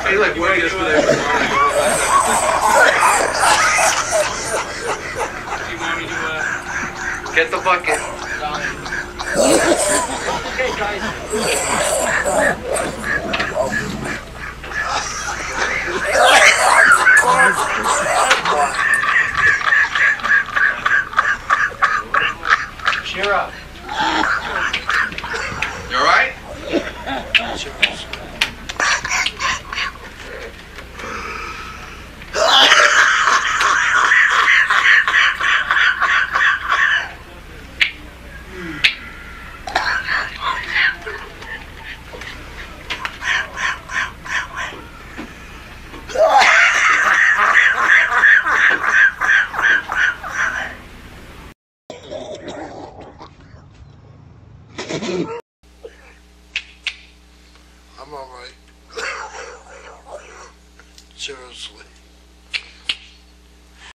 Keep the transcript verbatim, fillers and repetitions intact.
feel like Woody just for there. Do you want me to uh, get the bucket? Okay, guys. Cheer up. You alright? I'm alright. Seriously.